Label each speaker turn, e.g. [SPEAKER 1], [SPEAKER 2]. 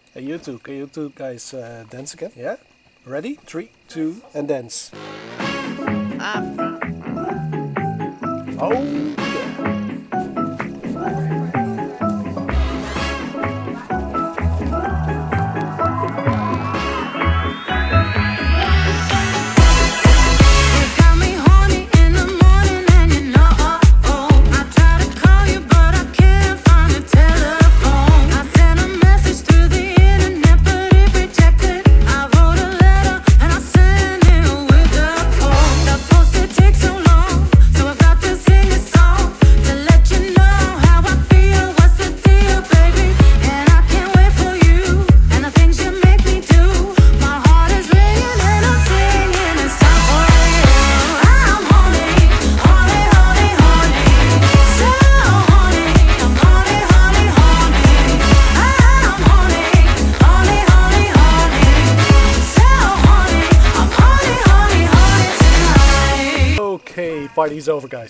[SPEAKER 1] Hey you two guys dance again? Yeah? Ready? 3, 2, and dance. Oh yeah. Okay, party's over, guys.